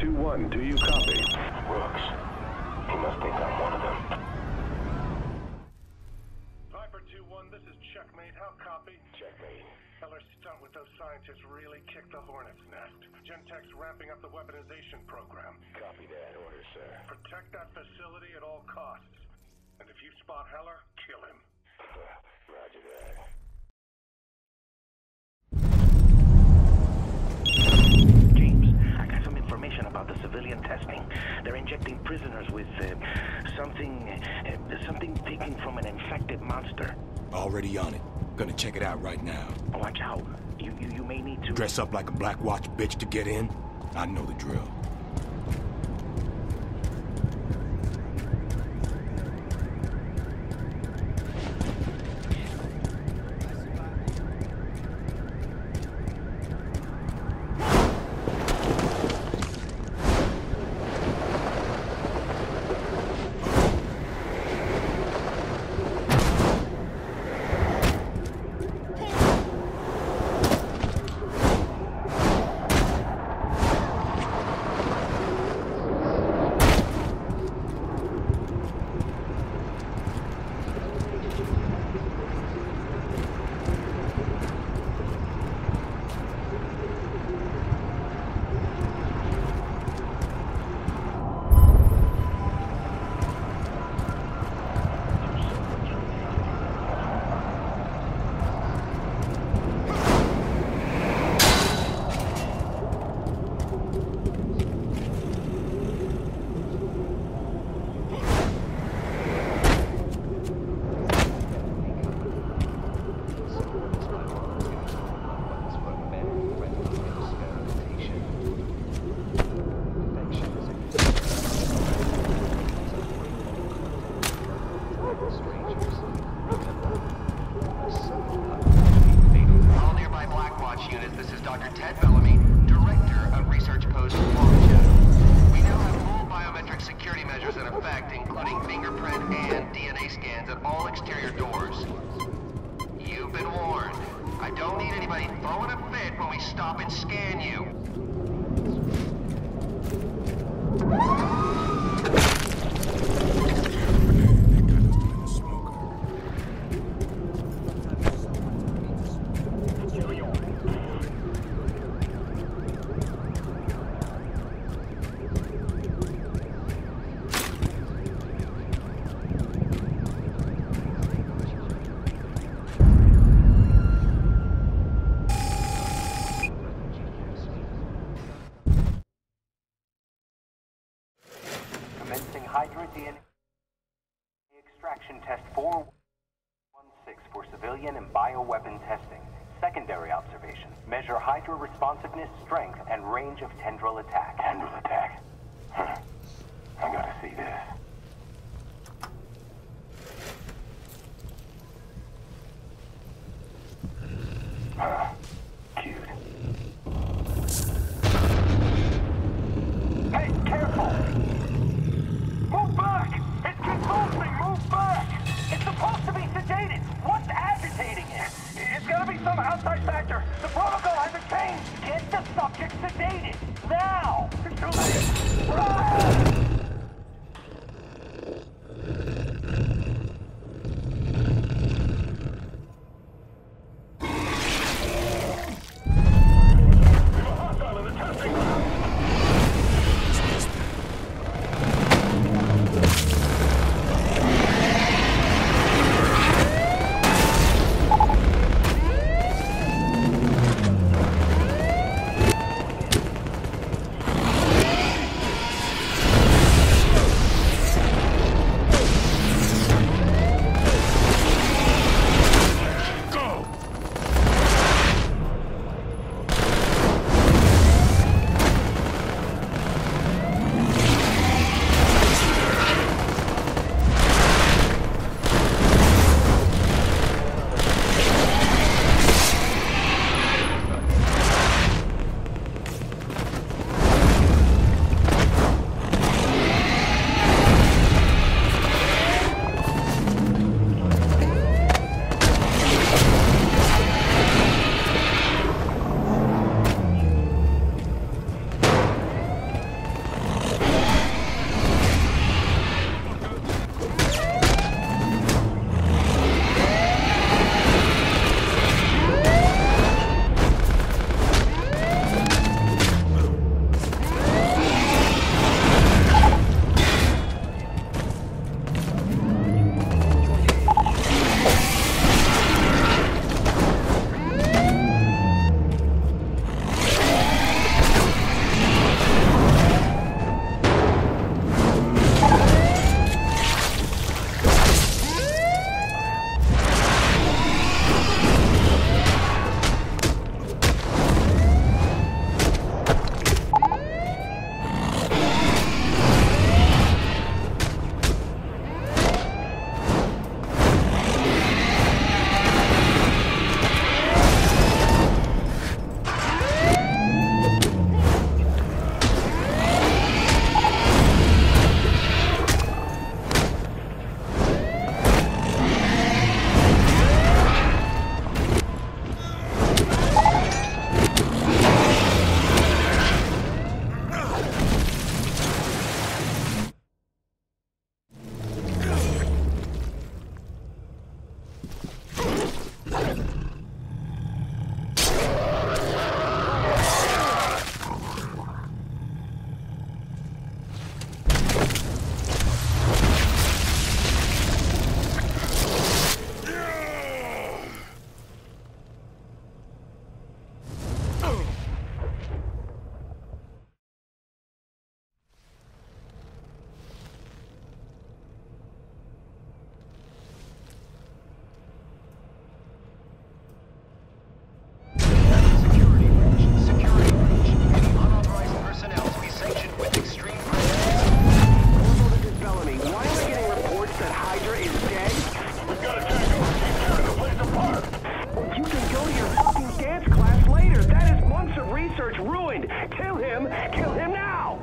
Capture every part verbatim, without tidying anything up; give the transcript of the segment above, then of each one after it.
two one, do you copy? Brooks. He must think I'm one of them. Viper two one, this is Checkmate. How copy? Checkmate. Heller's stunt with those scientists really kicked the hornet's nest. Gentek's ramping up the weaponization program. Copy that order, sir. Protect that facility at all costs. And if you spot Heller, kill him. Roger that. James, I got some information about the civilian testing. They're injecting prisoners with uh, something, uh, something taken from an infected monster. Already on it. Gonna check it out right now. Watch out. You, you, you may need to... Dress up like a Black Watch bitch to get in? I know the drill. Hydra D N A extraction test four one six for civilian and bioweapon testing. Secondary observation. Measure Hydra responsiveness, strength, and range of tendril attack. Tendril attack? Huh. I gotta see this. Huh. Cute. Hey, careful! Move back! It's convulsing! Move back! It's supposed to be sedated! What's agitating it? It's gotta be some outside factor! The protocol hasn't changed! Get the subject sedated! Now! It's too late! Run! research ruined. Kill him! Kill him now!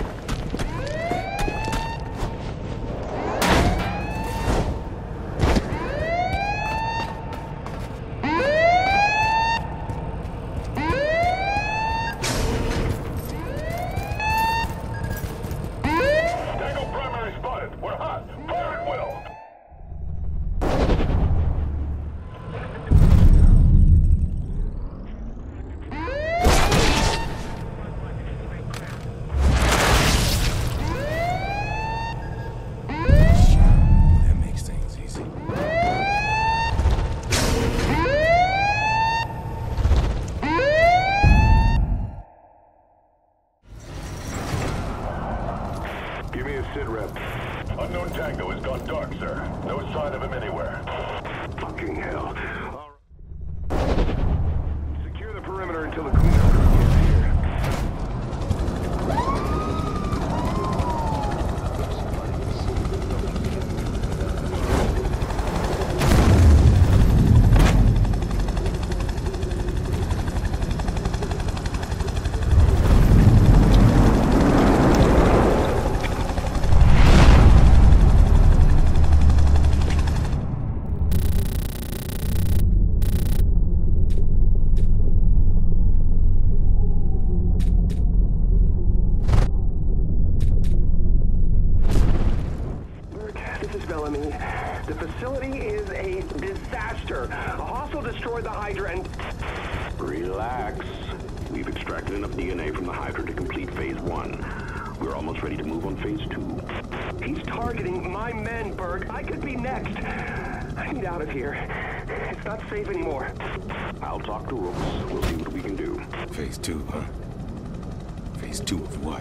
Tango primary spotted. We're hot. Fire at will. That makes things easy. Give me a sit rep. Unknown Tango has gone dark, sir. No sign of him anywhere. Fucking hell. All right. Secure the perimeter until the cleanup crew gets here. This is Bellamy. The facility is a disaster. A hostile destroyed the Hydra and... Relax. We've extracted enough D N A from the Hydra to complete phase one. We're almost ready to move on phase two. He's targeting my men, Berg. I could be next. I need out of here. It's not safe anymore. I'll talk to Rooks. We'll see what we can do. Phase two, huh? Phase two of what?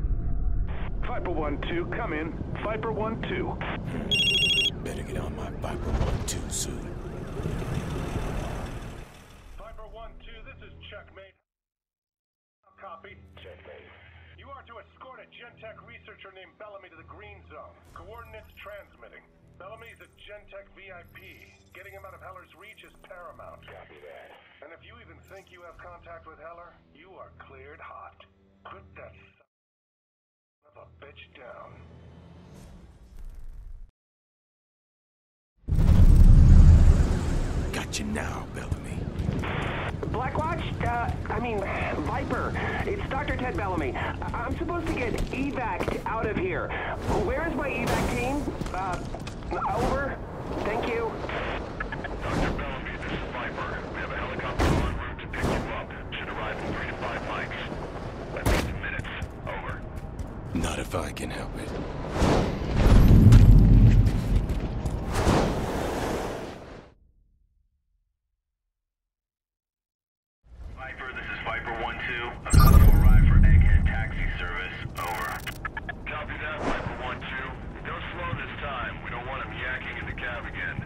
Viper one two, come in. Viper one two. Better get on my bike. Gentech researcher named Bellamy to the Green Zone. Coordinates transmitting. Bellamy's a Gentech V I P. Getting him out of Heller's reach is paramount. Copy that. And if you even think you have contact with Heller, you are cleared hot. Put that son of a bitch down. Got you now, Bellamy. Blackwatch? Uh, I mean, Viper. It's Doctor Ted Bellamy. I I'm supposed to get evac'd out of here. Where is my evac team? Uh, over. Thank you. Doctor Bellamy, this is Viper. We have a helicopter en route to pick you up. Should arrive in three to five mics. At least minutes. Over. Not if I can help it. Viper, this is Viper one two. About to arrive for Egghead taxi service. Over. Copy that, Viper one two. Go slow this time. We don't want him yakking in the cab again.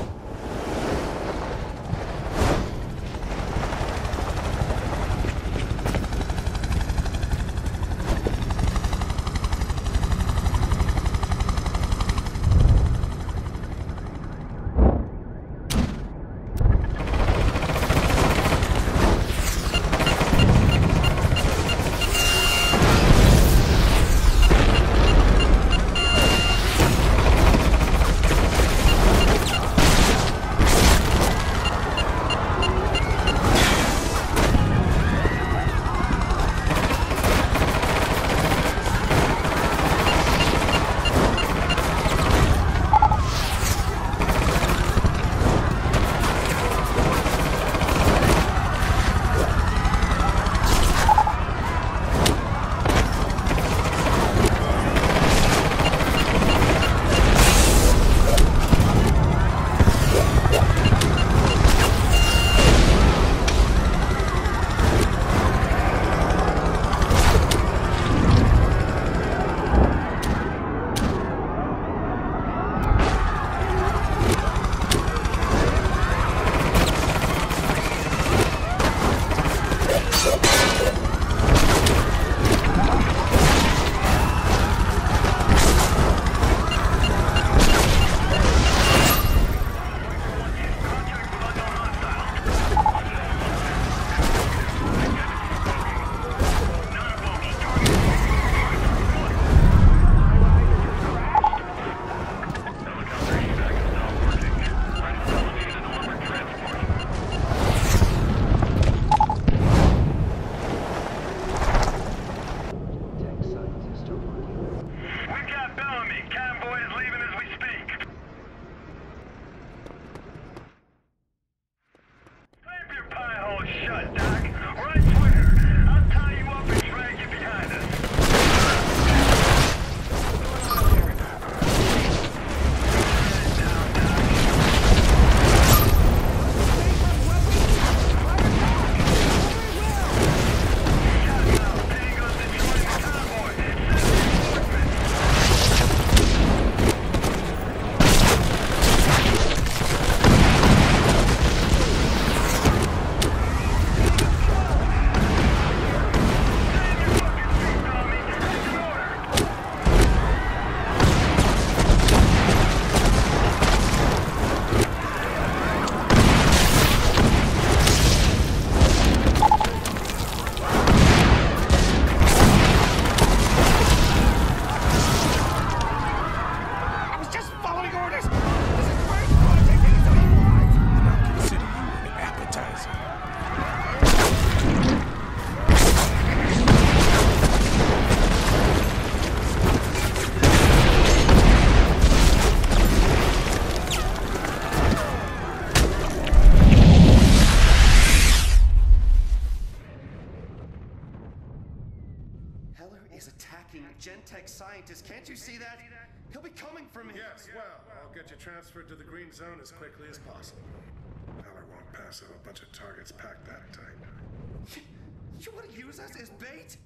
Gentech scientist. Can't you see that? He'll be coming for me. Yes, well, I'll get you transferred to the Green Zone as quickly as possible. Heller won't pass up a bunch of targets packed that tight. You, you want to use us as bait?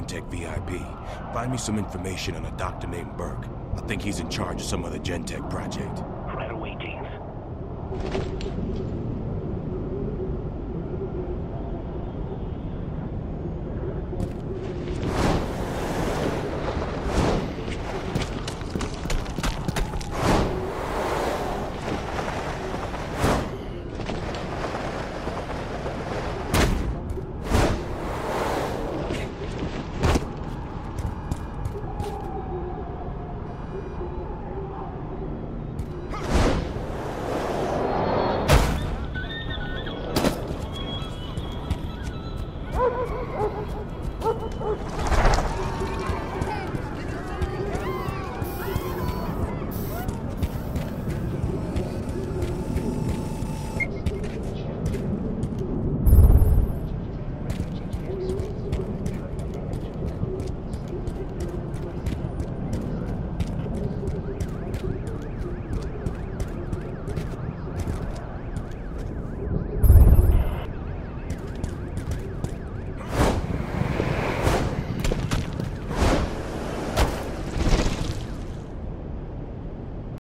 Gentek V I P. Find me some information on a doctor named Burke. I think he's in charge of some other Gentek project.